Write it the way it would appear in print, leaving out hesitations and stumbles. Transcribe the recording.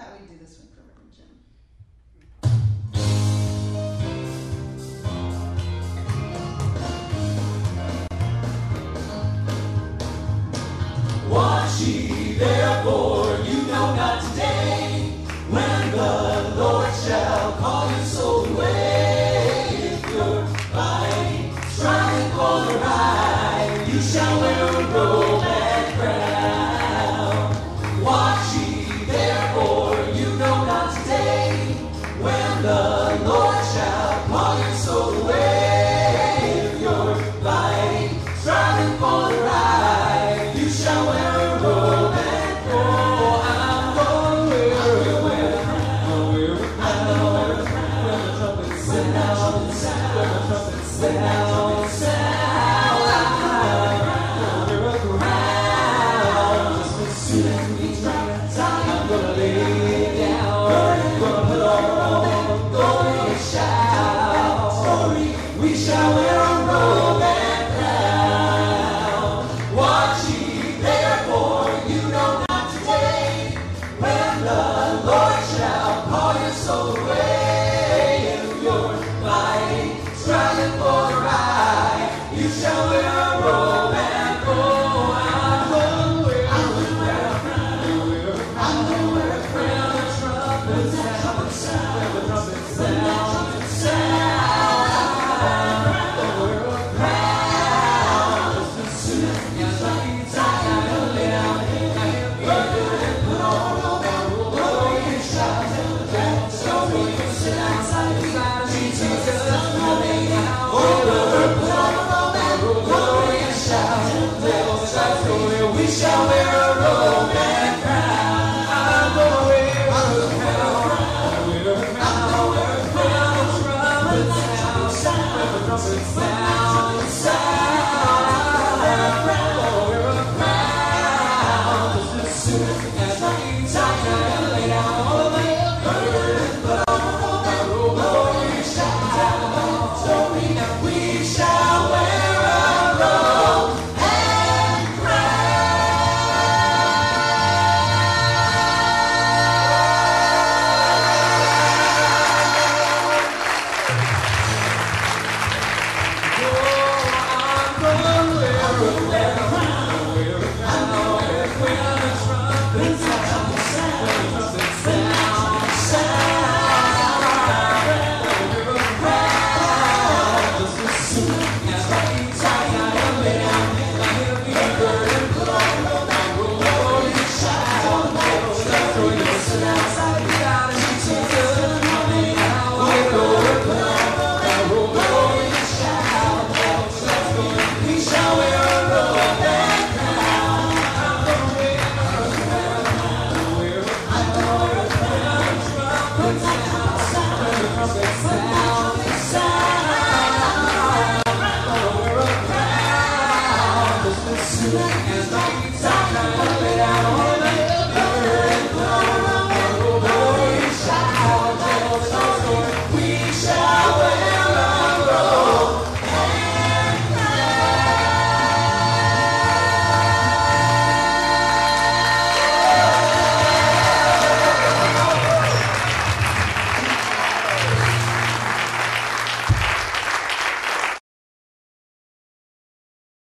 thought we'd do this one for Reverend Jim. Watch ye therefore, you know not today, when the Lord shall call your soul away. If you're fighting, striving for the right, you shall wear a robe and crown. Watch ye therefore, you know not today, when the Lord shall call your soul away. If you're fighting, striving for the right, you shall wear a robe and crown. I'm gonna wear a crown. I'm gonna wear a crown. When the trumpet sounds, when the trumpet sounds, when the trumpet sounds, I'm gonna wear a crown. Just as soon as we try, I'm gonna lay it down. I'm gonna put on glory and shout. Glory, we shall wear a robe and crown. Watch ye therefore, you know not today, when the Lord shall call your soul away. If you're fighting, striving for the right, you shall wear a robe and go. I'm gonna wear a crown. I'm gonna wear a crown. The trumpet sound, when the trumpet sound, I'm gonna wear a crown. Just as soon as you fight, I'm gonna lay down and put on a robe and glory and shout. So we can sit outside Jesus is coming out. Oh, brother, put on a robe and glory and shout. We shall wear a robe and crown. I'm gonna wear a crown. I'm gonna wear a crown. The trumpet sound, when the trumpet sound, I'm gonna wear a crown. Just as soon as I